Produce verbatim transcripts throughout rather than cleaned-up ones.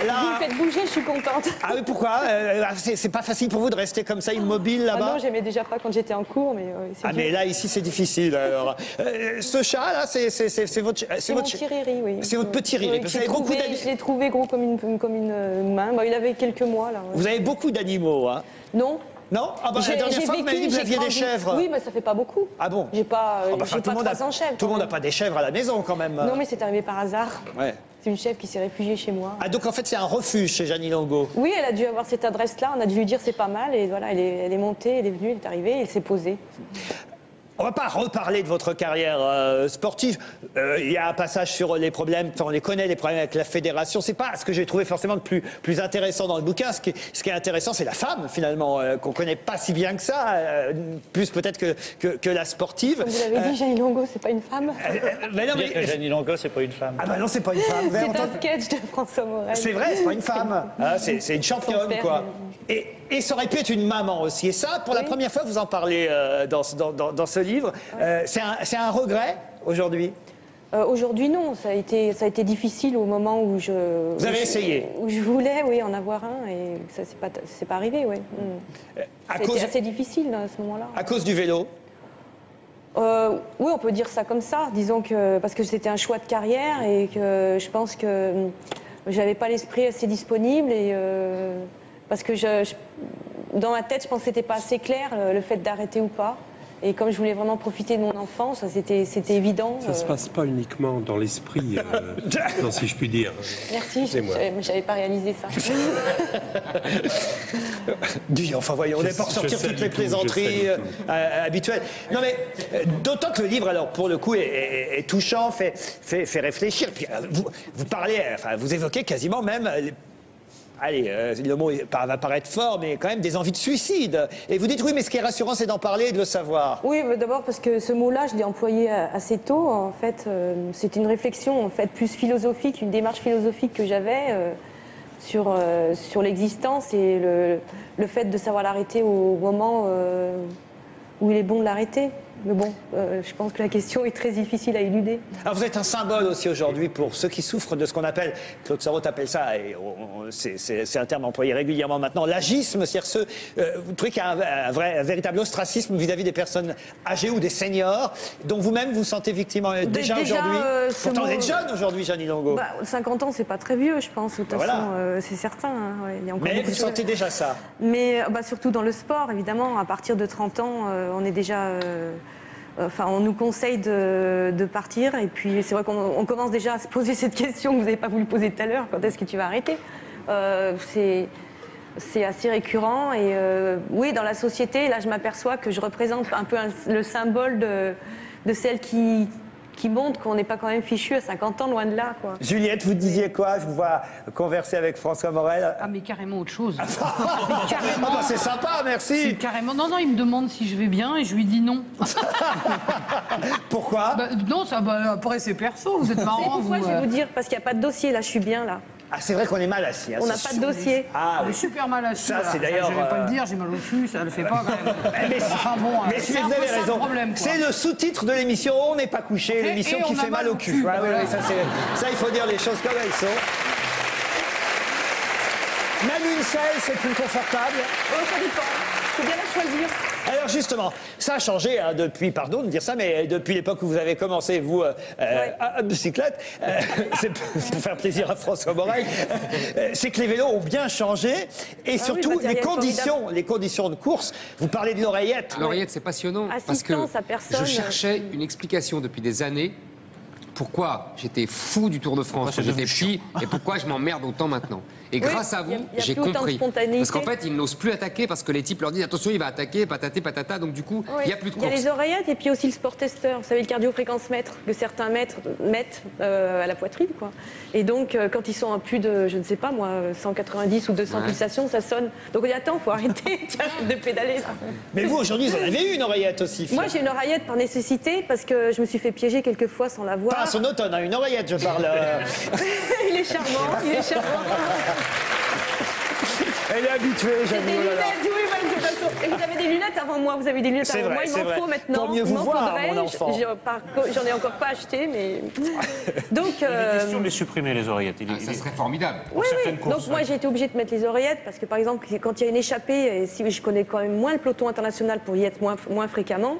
là... Vous me faites bouger, je suis contente. Ah oui, pourquoi euh, C'est pas facile pour vous de rester comme ça, immobile, là-bas? Ah non, j'aimais déjà pas quand j'étais en cours, mais euh, c'est Ah, dur. mais là, ici, c'est difficile, alors. Euh, ce chat, là, c'est votre... C'est mon petit Riri, oui. C'est votre petit Riri. Oui, Vous avez beaucoup d'animaux. Je l'ai trouvé gros comme une, comme une main. Bah, il avait quelques mois, là. Ouais. Vous avez beaucoup d'animaux, hein? Non. Non? Ah bah, la dernière fois, vous m'avez dit que vous aviez des chèvres. Oui, mais ça fait pas beaucoup. Ah bon? J'ai pas, oh bah, j'ai pas trois cents chèvres. Tout le monde n'a pas des chèvres à la maison, quand même. Non, mais c'est arrivé par hasard. Ouais. C'est une chèvre qui s'est réfugiée chez moi. Ah, donc en fait, c'est un refuge chez Jeannie Longo. Oui, elle a dû avoir cette adresse-là. On a dû lui dire c'est pas mal. Et voilà, elle est, elle est montée, elle est venue, elle est arrivée, elle s'est posée. On va pas reparler de votre carrière euh, sportive. Euh, il y a un passage sur les problèmes, enfin, on les connaît, les problèmes avec la fédération. C'est pas ce que j'ai trouvé forcément le plus, plus intéressant dans le bouquin. Ce qui, ce qui est intéressant, c'est la femme, finalement, euh, qu'on connaît pas si bien que ça, euh, plus peut-être que, que, que la sportive. Comme vous l'avez euh, dit, Jeannie Longo, c'est pas une femme. Euh, mais non, mais... Dire que Jeannie Longo, c'est pas une femme. Ah bah non, c'est pas une femme. C'est un sketch de François Morel. C'est vrai, c'est pas une femme. Ah, c'est une championne, quoi. Et, et ça aurait pu être une maman aussi. Et ça, pour oui. la première fois, vous en parlez euh, dans, dans, dans, dans ce livre. Ouais. Euh, c'est un, un regret, aujourd'hui? euh, Aujourd'hui, non. Ça a, été, ça a été difficile au moment où je... Vous avez où essayé? je, Où je voulais, oui, en avoir un. Et ça, c'est pas, c'est pas arrivé, oui. Mm. C'était cause... assez difficile, à ce moment-là. À cause du vélo? Euh, oui, on peut dire ça comme ça. Disons que... Parce que c'était un choix de carrière et que je pense que j'avais pas l'esprit assez disponible et... Euh, Parce que je, je, dans ma tête, je pense que c'était pas assez clair le, le fait d'arrêter ou pas. Et comme je voulais vraiment profiter de mon enfance, c'était évident. Ça ne euh... se passe pas uniquement dans l'esprit, euh, non, si je puis dire. Merci, je n'avais pas réalisé ça. Dis, enfin voyons, on n'est pas ressortir toutes les plaisanteries euh, habituelles. Non mais, euh, d'autant que le livre, alors pour le coup, est, est, est touchant, fait, fait, fait réfléchir. Puis, euh, vous, vous parlez, enfin vous évoquez quasiment même... Les... Allez, euh, le mot va paraître fort, mais quand même des envies de suicide. Et vous dites oui, mais ce qui est rassurant, c'est d'en parler et de le savoir. Oui, d'abord parce que ce mot-là, je l'ai employé assez tôt. En fait, euh, c'était une réflexion en fait plus philosophique, une démarche philosophique que j'avais euh, sur euh, sur l'existence et le, le fait de savoir l'arrêter au moment euh, où il est bon de l'arrêter. Mais bon, euh, je pense que la question est très difficile à éluder. Alors vous êtes un symbole aussi aujourd'hui pour ceux qui souffrent de ce qu'on appelle, Claude Sarraute appelle ça, et c'est un terme employé régulièrement maintenant, l'agisme, c'est-à-dire ceux, euh, vous trouvez qu'il y a un, un, vrai, un véritable ostracisme vis-à-vis -vis des personnes âgées ou des seniors, dont vous-même vous sentez victime euh, déjà, déjà aujourd'hui euh, Pourtant mot... vous êtes jeune aujourd'hui, Jeannie Longo. Bah, cinquante ans, c'est pas très vieux, je pense, de toute voilà. façon, euh, c'est certain. Hein, ouais, il y a encore Mais vous sentez déjà ça? Mais bah, surtout dans le sport, évidemment, à partir de trente ans, euh, on est déjà... Euh, Enfin, on nous conseille de, de partir et puis c'est vrai qu'on commence déjà à se poser cette question que vous n'avez pas voulu poser tout à l'heure, quand est-ce que tu vas arrêter? euh, C'est assez récurrent et euh, oui, dans la société, là je m'aperçois que je représente un peu un, le symbole de, de celle qui, qui montre qu'on n'est pas quand même fichu à cinquante ans, loin de là, quoi. Juliette, vous disiez quoi? Je vous vois converser avec François Morel. Ah mais carrément autre chose. Ah bah c'est sympa, merci. Carrément. Non, non, il me demande si je vais bien et je lui dis non. Pourquoi? Bah, non, ça, bah, après c'est perso, vous êtes marrant. Pourquoi vous, je vais euh... vous dire? Parce qu'il n'y a pas de dossier, là, je suis bien, là. Ah, c'est vrai qu'on est mal assis. Hein, on n'a pas de dossier. Ah, on est super mal assis. Ça, c'est d'ailleurs. Je ne vais pas euh... le dire, j'ai mal au cul, ça ne le fait pas quand même. Mais, enfin, bon, mais si vous avez raison, c'est le sous-titre de l'émission On n'est pas couché, l'émission qui fait mal au cul. cul. Ah, ouais, ouais, ça, ça, il faut dire les choses comme elles sont. Même une selle, c'est plus confortable. Oh, ça dépend. Il faut bien la choisir. Alors justement, ça a changé hein, depuis, pardon de dire ça, mais depuis l'époque où vous avez commencé, vous, euh, ouais. à bicyclette, euh, c'est pour faire plaisir à François Morel, euh, c'est que les vélos ont bien changé et ah surtout oui, les conditions, les conditions de course. Vous parlez de l'oreillette. L'oreillette, c'est passionnant parce que je cherchais une explication depuis des années. Pourquoi j'étais fou du Tour de France quand j'étais petit et pourquoi je m'emmerde autant maintenant. Et oui, grâce à vous, j'ai compris. Parce qu'en fait, ils n'osent plus attaquer parce que les types leur disent attention, il va attaquer, pataté, patata. Donc du coup, il oui, n'y a plus de course. Il y a les oreillettes et puis aussi le sport testeur. Vous savez, le cardio-fréquence-mètre que certains maîtres mettent euh, à la poitrine, quoi. Et donc, euh, quand ils sont à plus de, je ne sais pas moi, cent quatre-vingt-dix ou deux cents ouais. pulsations, ça sonne. Donc il y a temps, il faut arrêter de pédaler. Là. Mais vous, aujourd'hui, vous en avez eu une oreillette aussi. Moi, j'ai une oreillette par nécessité parce que je me suis fait piéger quelques fois sans la voir. Pas à son automne, hein, une oreillette, je parle. Euh... il est charmant, il est charmant. Elle est habituée, j'avoue. C'est des lunettes, oui, même, c'est Et vous avez des lunettes avant moi, vous avez des lunettes avant vrai, moi, il m'en faut maintenant. Pour mieux vous voir, mon enfant. J'en ai encore pas acheté, mais... Donc, Il est euh... question de les supprimer, les oreillettes. Il, Ah, il, ça serait formidable. Oui, oui. courses, Donc moi ouais. j'ai été obligée de mettre les oreillettes parce que par exemple quand il y a une échappée, et si je connais quand même moins le peloton international pour y être moins, moins fréquemment,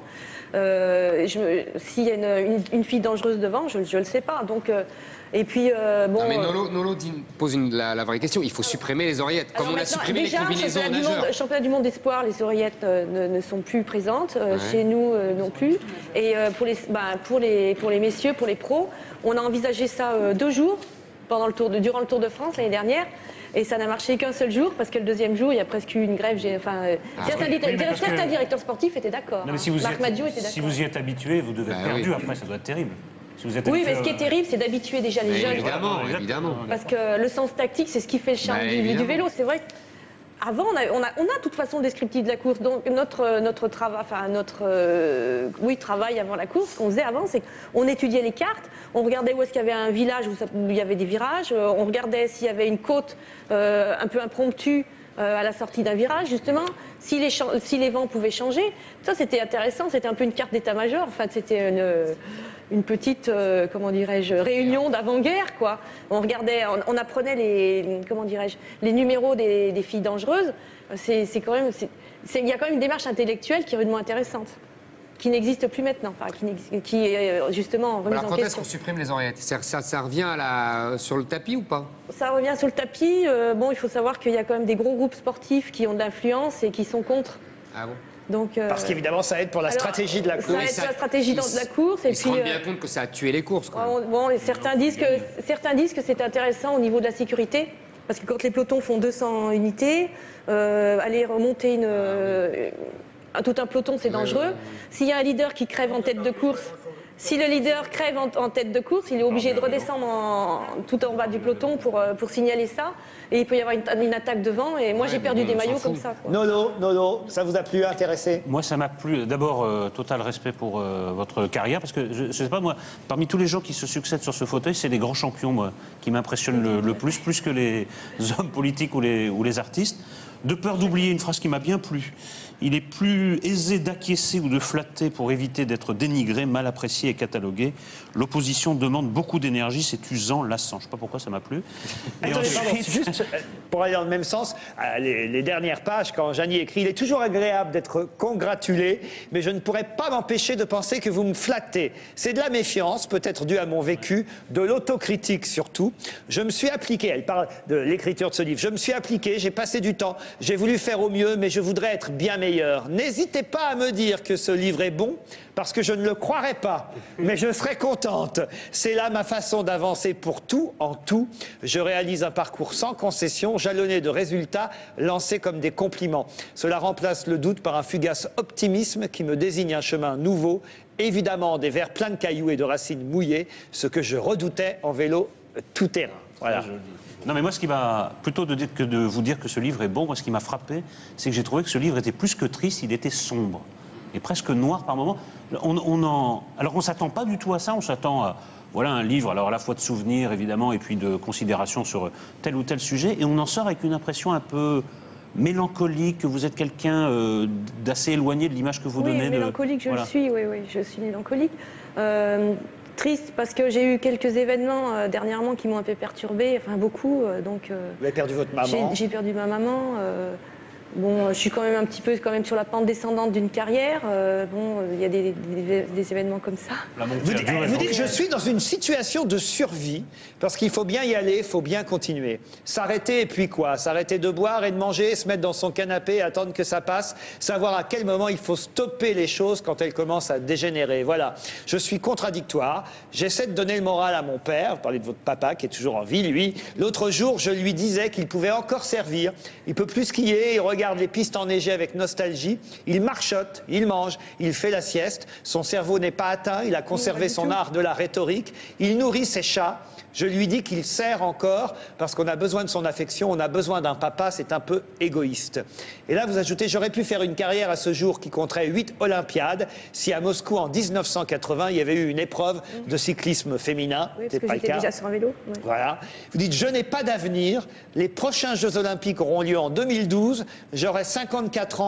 euh, s'il y a une, une, une fille dangereuse devant, je ne le sais pas. Donc, euh, et puis euh, bon. Non, mais Nolo, Nolo dit, pose une, la, la vraie question. Il faut supprimer les oreillettes. Comme Alors on a maintenant, supprimé déjà, les combinaisons championnat du, nageurs. monde, championnat du monde espoir, les oreillettes euh, ne, ne sont plus présentes. Euh, Ouais. Chez nous euh, non plus. Et euh, pour, les, bah, pour, les, pour les messieurs, pour les pros, on a envisagé ça euh, deux jours pendant le tour de, durant le Tour de France l'année dernière. Et ça n'a marché qu'un seul jour, parce que le deuxième jour, il y a presque eu une grève. Enfin, euh, Ah, certains, oui, oui, mais parce certains que- directeurs sportifs étaient d'accord. Non, mais si hein. vous, y Marc êtes, Madiot était d'accord. si vous y êtes habitué, vous devez être Bah perdu. oui. Après, ça doit être terrible. Si vous êtes Oui, mais habitué, ce qui est euh, terrible, c'est d'habituer déjà les Mais jeunes. évidemment, Exactement. évidemment. Parce que le sens tactique, c'est ce qui fait le charme Bah, du, du évidemment. vélo. C'est vrai qu'avant, on a, on, a, on a de toute façon le descriptif de la course. Donc notre, notre, travail, enfin, notre euh, oui, travail avant la course, ce qu'on faisait avant, c'est qu'on étudiait les cartes, on regardait où est-ce qu'il y avait un village où, ça- où il y avait des virages, euh, on regardait s'il y avait une côte euh, un peu impromptue euh, à la sortie d'un virage, justement, si les, chan- si les vents pouvaient changer. Ça, c'était intéressant, c'était un peu une carte d'état-major. En fait, c'était une, une petite, euh, comment dirais-je, réunion d'avant-guerre, quoi. On regardait, on, on apprenait les, comment dirais-je, les numéros des, des filles dangereuses. C'est c'est quand même, c'est- c'est- il y a quand même une démarche intellectuelle qui est rudement intéressante, qui n'existe plus maintenant, enfin, qui, n'ex- qui est euh, justement remise Alors en quand est-ce question. qu'on supprime les oreillettes ça, ça, ça revient à la, sur le tapis ou pas? Ça revient sur le tapis. Euh, bon, il faut savoir qu'il y a quand même des gros groupes sportifs qui ont de l'influence et qui sont contre. Ah bon? Donc, euh, Parce qu'évidemment, ça aide pour la alors, stratégie de la ça course. aide ça- pour la stratégie ils- dans- de la course. Et Ils se puis, rendent euh, bien compte que ça a tué les courses. Quand même. bon, bon, et certains disent que certains disent que c'est intéressant au niveau de la sécurité, parce que quand les pelotons font deux cents unités, euh, aller remonter une, euh, un- tout un peloton, c'est dangereux. S'il y a un leader qui crève en tête de course. Si le leader crève en, en tête de course, il est obligé de redescendre en- tout en bas du peloton pour, euh, pour signaler ça. Et il peut y avoir une, une attaque devant. Et moi, Ouais, j'ai perdu mais des on s'en maillots fout. comme ça, quoi. Nolo, Nolo, ça vous a plu, intéressé? Moi, ça m'a plu. D'abord, euh, total respect pour euh, votre carrière, parce que je, je sais pas moi, parmi tous les gens qui se succèdent sur ce fauteuil, c'est les grands champions, moi, qui m'impressionnent le, le plus, plus que les hommes politiques ou les, ou les artistes. De peur d'oublier une phrase qui m'a bien plu. Il est plus aisé d'acquiescer ou de flatter pour éviter d'être dénigré, mal apprécié et catalogué. L'opposition demande beaucoup d'énergie, c'est usant, lassant. Je ne sais pas pourquoi ça m'a plu. Et Attendez, pardon, ensuite- juste euh, pour aller dans le même sens, euh, les, les dernières pages, quand Jeannie écrit, il est toujours agréable d'être congratulé, mais je ne pourrais pas m'empêcher de penser que vous me flattez. C'est de la méfiance, peut-être due à mon vécu, de l'autocritique surtout. Je me suis appliqué, elle parle de l'écriture de ce livre, je me suis appliqué, j'ai passé du temps, j'ai voulu faire au mieux, mais je voudrais être bien meilleur. N'hésitez pas à me dire que ce livre est bon, parce que je ne le croirais pas, mais je serais contente. C'est là ma façon d'avancer pour tout en tout. Je réalise un parcours sans concession, jalonné de résultats lancés comme des compliments. Cela remplace le doute par un fugace optimisme qui me désigne un chemin nouveau, évidemment des verts pleins de cailloux et de racines mouillées, ce que je redoutais en vélo tout terrain. Voilà. Non, mais moi, ce qui m'a, plutôt de dire que de vous dire que ce livre est bon, moi, ce qui m'a frappé, c'est que j'ai trouvé que ce livre était plus que triste, il était sombre. Et presque noir par moments. On, on en... Alors, on ne s'attend pas du tout à ça, on s'attend à voilà, un livre, alors à la fois de souvenirs, évidemment, et puis de considération sur tel ou tel sujet, et on en sort avec une impression un peu mélancolique, que vous êtes quelqu'un euh, d'assez éloigné de l'image que vous Oui, donnez. de- mélancolique, je voilà. le suis, oui, oui, je suis mélancolique. Euh, triste parce que j'ai eu quelques événements euh, dernièrement qui m'ont un peu perturbée, enfin beaucoup, euh, donc... euh, Vous avez perdu votre j'ai- maman. J'ai perdu ma maman. euh, Bon, je suis quand même un petit peu quand même sur la pente descendante d'une carrière. euh, bon, il y a des, des- des événements comme ça. La montée Vous, à dites- dur et vous dites, forte. je suis dans une situation de survie, parce qu'il faut bien y aller, il faut bien continuer. S'arrêter et puis quoi? S'arrêter de boire et de manger, se mettre dans son canapé, attendre que ça passe, savoir à quel moment il faut stopper les choses quand elles commencent à dégénérer. Voilà. Je suis contradictoire, j'essaie de donner le moral à mon père, vous parlez de votre papa qui est toujours en vie, lui. L'autre jour, je lui disais qu'il pouvait encore servir. Il peut plus skier, il regarde les pistes enneigées avec nostalgie, il marchote, il mange, il fait la sieste, son cerveau n'est pas atteint, il a conservé son art de la rhétorique, il nourrit ses chats. Je lui dis qu'il sert encore parce qu'on a besoin de son affection, on a besoin d'un papa, c'est un peu égoïste. Et là, vous ajoutez, j'aurais pu faire une carrière à ce jour qui compterait huit Olympiades si à Moscou en mille neuf cent quatre-vingts, il y avait eu une épreuve de cyclisme féminin. Oui, parce C'est que pas le j'étais cas. déjà sur un vélo. ouais. Voilà. Vous dites, je n'ai pas d'avenir. Les prochains Jeux Olympiques auront lieu en deux mille douze. J'aurai cinquante-quatre ans.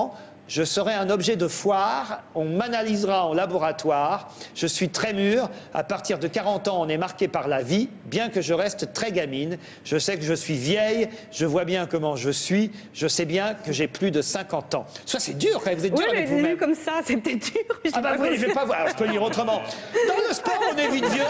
je serai un objet de foire, on m'analysera en laboratoire, je suis très mûr, à partir de quarante ans on est marqué par la vie, bien que je reste très gamine, je sais que je suis vieille, je vois bien comment je suis, je sais bien que j'ai plus de cinquante ans. Ça c'est dur quand même, vous êtes dur oui, avec mais vous-même. lu comme ça, c'est peut-être dur. Je Ah bah oui, je vais pas voir, alors je peux lire autrement. Dans le sport on est vite vieux.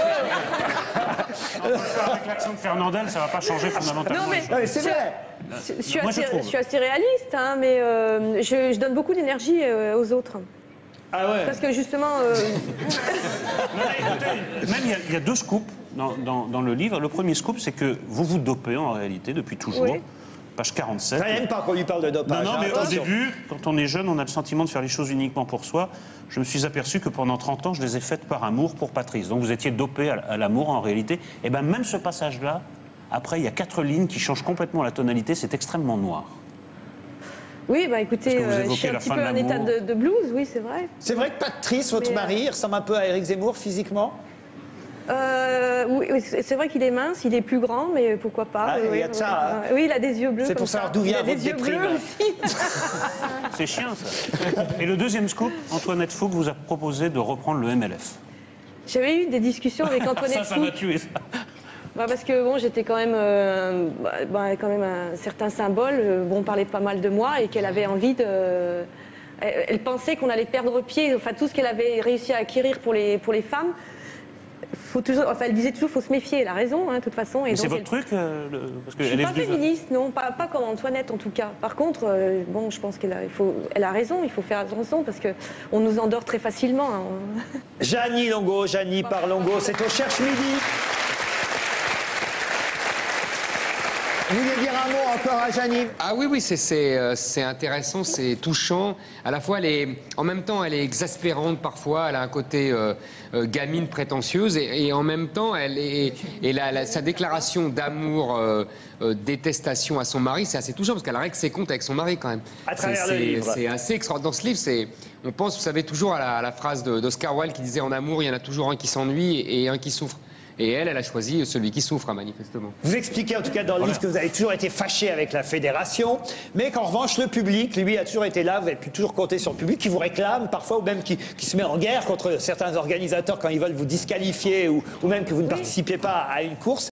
Avec l'accent de Fernandel, ça va pas changer fondamentalement. Non, mais- Non, mais c'est vrai. Je, je suis Moi, je assez, trouve. je suis assez réaliste, hein, mais euh, je, je donne beaucoup d'énergie euh, aux autres. Ah ouais. Parce que justement, euh, Non, mais écoutez, même il y a- il y, a deux scoops dans, dans- dans le livre. Le premier scoop, c'est que vous vous dopez en réalité depuis toujours. Oui. Page quarante-sept. Ça n'aime pas qu'on lui parle de Non, dopage. non, hein, mais au attention. début, quand on est jeune, on a le sentiment de faire les choses uniquement pour soi. Je me suis aperçu que pendant trente ans, je les ai faites par amour pour Patrice. Donc vous étiez dopé à, à l'amour en réalité. Et bien même ce passage-là, après, il y a quatre lignes qui changent complètement la tonalité. C'est extrêmement noir. oui, bah écoutez, Parce que vous euh, je évoquez suis un la petit fin peu de en état l'amour. de, de blues, oui, c'est vrai. C'est vrai que Patrice, votre Mais, euh, mari, il ressemble un peu à Éric Zemmour physiquement. Euh, oui, oui, c'est c'est vrai qu'il est mince, il est plus grand, mais pourquoi pas. Ah, oui, il y a oui, de ça, oui. hein. Oui, il a des yeux bleus. C'est comme pour savoir ça. d'où vient Il a des votre yeux déprime. bleus aussi. C'est chiant, ça. Et le deuxième scoop, Antoinette Fouque vous a proposé de reprendre le M L F. J'avais eu des discussions avec Antoinette Ça, ça m'a Fouque. tué, ça. Bah, parce que bon, j'étais quand même, euh, bah, bah, quand même un certain symbole. euh, Bon, on parlait pas mal de moi et qu'elle avait envie de. Elle, elle pensait qu'on allait perdre pied. Enfin, tout ce qu'elle avait réussi à acquérir pour les pour les femmes. Faut toujours, enfin, elle disait toujours, faut se méfier. Elle a raison, hein, de toute façon. Et Mais c'est donc, votre elle- truc euh, le- parce que Je suis elle pas est venue- féministe, non, pas, pas comme Antoinette en tout cas. Par contre, euh, bon, je pense qu'elle a, il faut, elle a raison. Il faut faire attention parce que on nous endort très facilement. hein. Jeannie Longo, Jeannie par Longo, c'est au Cherche Midi. Vous voulez dire un mot encore à Jeannie? Ah oui, oui, c'est- c'est euh, c'est intéressant, c'est touchant. À la fois, elle est, en même temps, elle est exaspérante parfois. Elle a un côté euh, euh, gamine prétentieuse et, et en même temps, elle est, et la- la- sa déclaration d'amour, euh, euh, détestation à son mari, c'est assez touchant parce qu'elle règle ses comptes avec son mari quand même. À travers C'est- le c'est- livre. C'est assez extraordinaire. Dans ce livre, c'est, on pense, vous savez, toujours à la, à la phrase de- d'Oscar Wilde qui disait en amour, il y en a toujours un qui s'ennuie et un qui souffre. Et elle, elle a choisi celui qui souffre, hein, manifestement. Vous expliquez en tout cas dans le livre que vous avez toujours été fâché avec la fédération, mais qu'en revanche le public, lui, a toujours été là, vous avez pu toujours compter sur le public qui vous réclame parfois, ou même qui, qui se met en guerre contre certains organisateurs quand ils veulent vous disqualifier ou, ou même que vous ne participiez pas à une course.